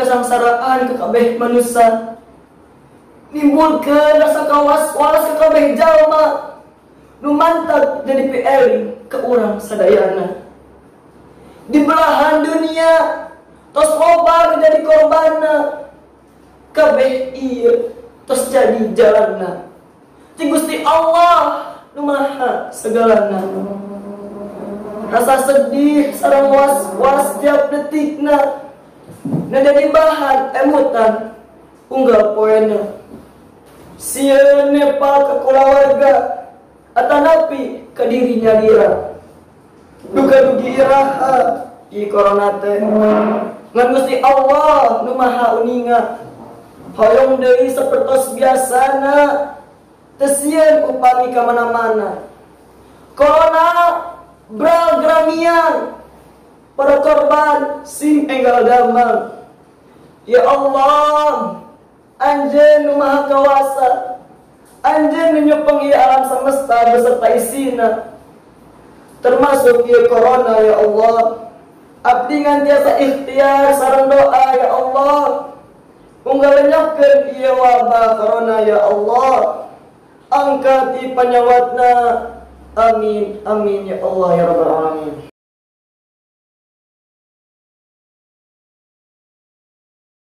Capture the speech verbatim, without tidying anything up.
kasangsaraan ke kabeh manusia, nimbulkeun rasa kawas-was ke kabeh jalma nu mantap jadi P L ke urang sadayana. Di belahan dunia tos loba jadi korbanna, kabeh ieu tos jadi jalanna ti Gusti Allah nu maha segalana. Rasa sedih sareng was-was tiap detikna na jadi bahan emutan unggal poena. Sieun nepal ke kulawarga atanapi ke dirinya dira. Duga dugi iraha di corona teh ngan Gusti Allah nu maha uninga. Hoyong deui sapertos biasana teu sieun upami ka mana-mana. Corona bral gramian para korban sim enggal damang. Ya Allah, Anjeun nu maha kawasa, Anjeun nu nyupeng ieu alam semesta beserta isina, termasuk ieu corona ya Allah. Abdi ngantiasa ikhtiar sareng doa ya Allah, unggal lenyapkeun ieu wabah corona ya Allah. Angkati panyawatna, amin amin ya Allah ya rabbal alamin.